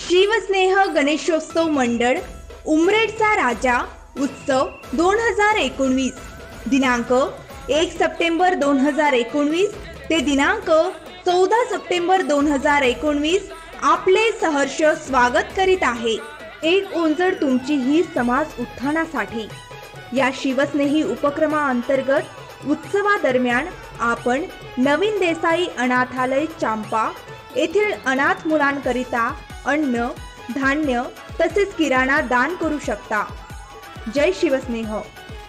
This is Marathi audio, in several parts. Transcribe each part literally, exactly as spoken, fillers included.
शिवस्नेह गणेशोत्सव मंडळ उमरेडचा राजा उत्सव दोन हजार एकोणवीस दिनांक एक सप्टेंबर दोन हजार एकोणवीस ते दिनांक चौदा सप्टेंबर दोन हजार एकोणवीस आपले सहर्ष स्वागत करीत आहे। एक ओंजळ तुमची ही समाज उत्थानासाठी या शिवस्नेही उपक्रमाअंतर्गत उत्सवादरम्यान आपण नवीन देसाई अनाथालय चांपा येथील अनाथ मुलांकरिता अन्न धान्य तसेच किराणा दान करू शकता। जय शिवस्नेह।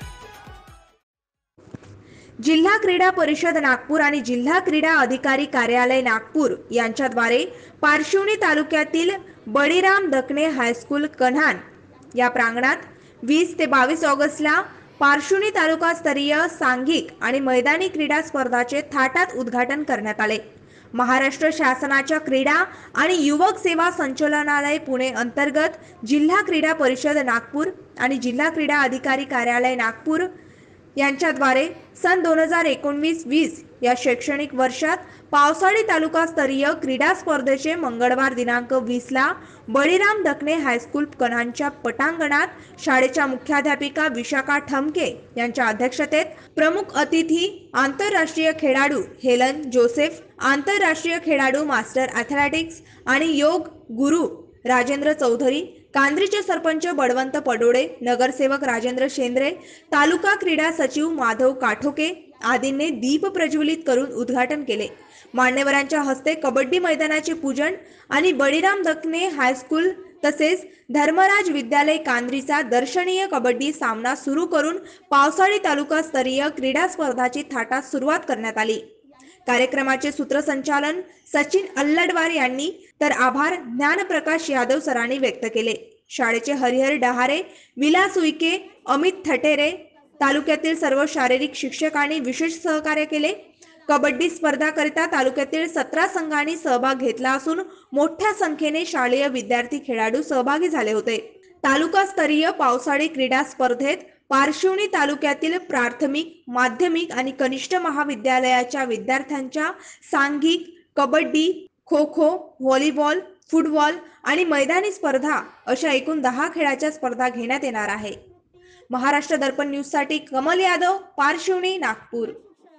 जिल्हा क्रीडा परिषद नागपूर आणि जिल्हा क्रीडा अधिकारी कार्यालय नागपूर यांच्याद्वारे पारशिवनी तालुक्यातील बळीराम दखणे हायस्कूल कन्हान या प्रांगणात वीस ते बावीस ऑगस्टला पारशिवनी तालुका स्तरीय सांघिक आणि मैदानी क्रीडा स्पर्धाचे थाटात उद्घाटन करण्यात आले। महाराष्ट्र शासनाच्या क्रीडा आणि युवक सेवा संचालनालय पुणे अंतर्गत जिल्हा क्रीडा परिषद नागपूर आणि जिल्हा क्रीडा अधिकारी कार्यालय नागपूर यांच्याद्वारे सन दोन हजार एकोणवीस वीस या शैक्षणिक वर्षात पावसाळी तालुका स्तरीय क्रीडा स्पर्धेचे मंगळवार दिनांक वीस ला बळीराम दखणे हायस्कूल कन्हानच्या पटांगणात शाळेच्या मुख्याध्यापिका विशाखा ठमके यांच्या अध्यक्षतेत प्रमुख अतिथी आंतरराष्ट्रीय खेळाडू हेलन जोसेफ, आंतरराष्ट्रीय खेळाडू मास्टर ॲथलेटिक्स आणि योग गुरु राजेंद्र चौधरी, कांद्रीचे सरपंच बळवंत पडोळे, नगरसेवक राजेंद्र शेंद्रे, तालुका क्रीडा सचिव माधव काठोके आदींनी दीप प्रज्वलित करून उद्घाटन केले। मान्यवरांच्या हस्ते कबड्डी मैदानाचे पूजन आणि बळीराम दखणे हायस्कूल तसेच धर्मराज विद्यालय कांद्रीचा दर्शनीय कबड्डी सामना सुरू करून पावसाळी तालुका स्तरीय क्रीडा स्पर्धाची थाटात सुरुवात करण्यात आली। कार्यक्रमाचे सूत्रसंचालन सचिन अल्लडवार यांनी तर आभार ज्ञानप्रकाश यादव सरांनी व्यक्त केले। शाळेचे हरिहर डहारे, विलास उईके, अमित थटेरे तालुक्यातील सर्व शारीरिक शिक्षकांनी विशेष सहकार्य केले। कबड्डी स्पर्धा करिता तालुक्यातील सतरा संघांनी सहभाग घेतला असून मोठ्या संख्येने शालेय विद्यार्थी खेळाडू सहभागी झाले होते। तालुका स्तरीय पावसाळी क्रीडा स्पर्धेत पारशिवनी तालुक्यातील प्राथमिक, माध्यमिक आणि कनिष्ठ महाविद्यालयाच्या विद्यार्थ्यांच्या सांघिक, कबड्डी, खो खो, व्हॉलीबॉल, फुटबॉल आणि मैदानी स्पर्धा अशा एकूण दहा खेळाच्या स्पर्धा घेण्यात येणार आहे। महाराष्ट्र दर्पण न्यूज साठी कमल यादव, पारशिवनी, नागपूर।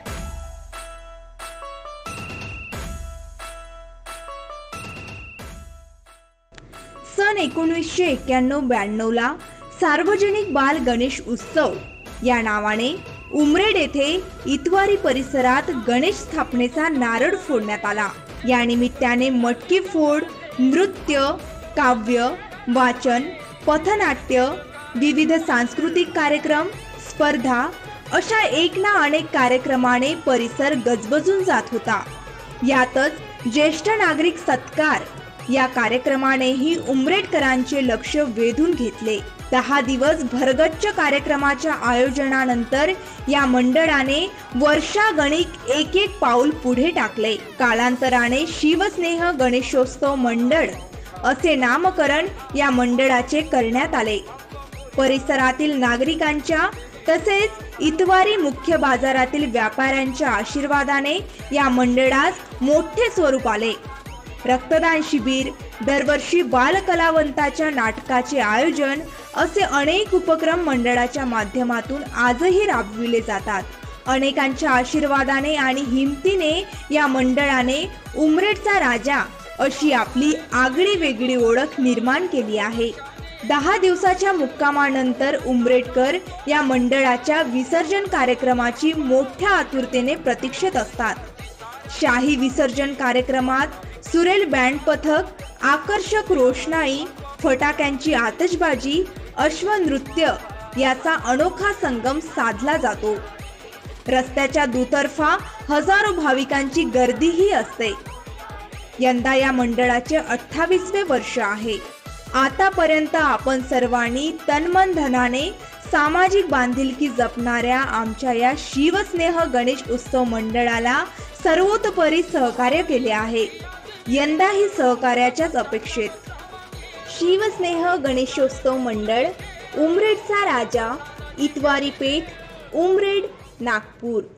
सन एकोणीसशे एक्क्याण्णव ब्याण्णव ला सार्वजनिक बाल गणेश उत्सव या नावाने उमरेड येथे इतवारी परिसरात गणेश स्थापनेचा नारळ फोडण्यात आला। या निमित्ताने मटकी फोड, नृत्य, काव्य, वाचन, पथनाट्य, विविध सांस्कृतिक कार्यक्रम, स्पर्धा अशा एक ना अनेक कार्यक्रमाने परिसर गजबजून जात होता। यातच ज्येष्ठ नागरिक सत्कार या कार्यक्रमानेही उमरेडकरांचे लक्ष वेधून घेतले। दहा दिवस भरगच्च कार्यक्रमाच्या आयोजनानंतर या मंडळाने वर्षागणिक एक एक पाऊल पुढे टाकले। कालांतराने शिवस्नेह गणेशोत्सव मंडळ असे नामकरण या मंडळाचे करण्यात आले। परिसरातील नागरिकांच्या तसेच इतवारी मुख्य बाजारातील व्यापाऱ्यांच्या आशीर्वादाने या मंडळास मोठे स्वरूप आले। रक्तदान शिबिर, दरवर्षी बालकलावंताच्या नाटकाचे आयोजन असे अनेक उपक्रम मंडळाच्या माध्यमातून आजही राबविले जातात। अनेकांच्या आशीर्वादाने आणि हिमतीने या मंडळाने उमरेडचा राजा अशी आपली आगळी वेगळी ओळख निर्माण केली आहे। दहा दिवसाच्या मुक्कामानंतर उमरेडकर या मंडळाच्या विसर्जन कार्यक्रमाची मोठ्या आतुरतेने प्रतीक्षेत असतात। शाही विसर्जन कार्यक्रमात सुरेल बँड पथक, आकर्षक रोषणाई, फटाक्यांची आतषबाजी, अश्वनृत्य याचा अनोखा संगम साधला जातो। रस्त्याच्या दुतर्फा हजारो भाविकांची गर्दीही असते। यंदा या मंडळाचे अठ्ठावीसवे वर्ष आहे। आतापर्यंत आपण सर्वांनी तनमन धनाने सामाजिक बांधिलकी जपणाऱ्या आमच्या या शिवस्नेह गणेश उत्सव मंडळाला सर्वतोपरी सहकार्य केले आहे। यंदाही सहकार्याच्याच अपेक्षेत। शिवस्नेह गणेशोत्सव मंडळ उमरेडचा राजा, इतवारी पेठ, उमरेड, नागपूर।